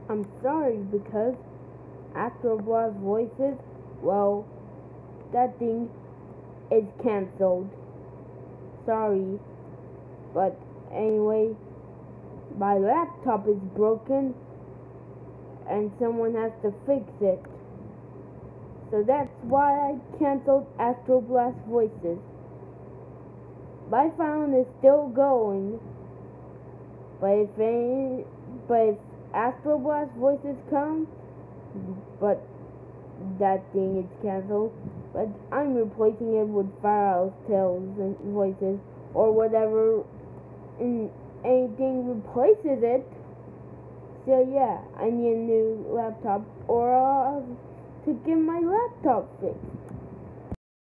I'm sorry because Astro Blast Voices, well, that thing is cancelled. Sorry. But anyway, my laptop is broken and someone has to fix it. So that's why I cancelled Astro Blast Voices. Life Island is still going. But if Astro Blast Voices come, but that thing is cancelled. But I'm replacing it with Fire Tales and Voices or whatever, and anything replaces it. So yeah, I need a new laptop or to get my laptop fixed.